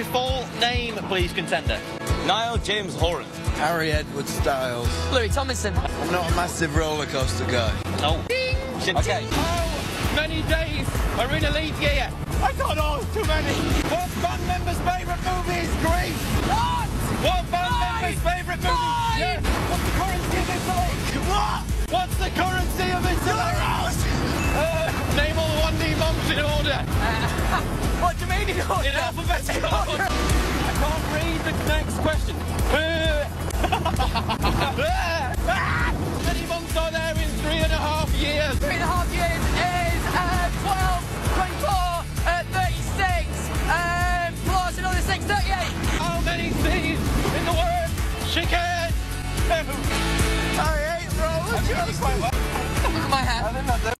full name, please, contender? Niall James Horan. Harry Edward Styles. Louis Tomlinson. I'm not a massive roller coaster guy. No. Okay. How many days are in a leap year? I don't know, too many. What band member's favourite movie is Grease? What band member's favourite movie? Yeah. What's the currency of Italy? What? What's the currency of Italy? Name all the 1D monks in order. What do you mean in order? In alphabetical order. I can't read the next question. How many months are there in 3.5 years? 3.5 years.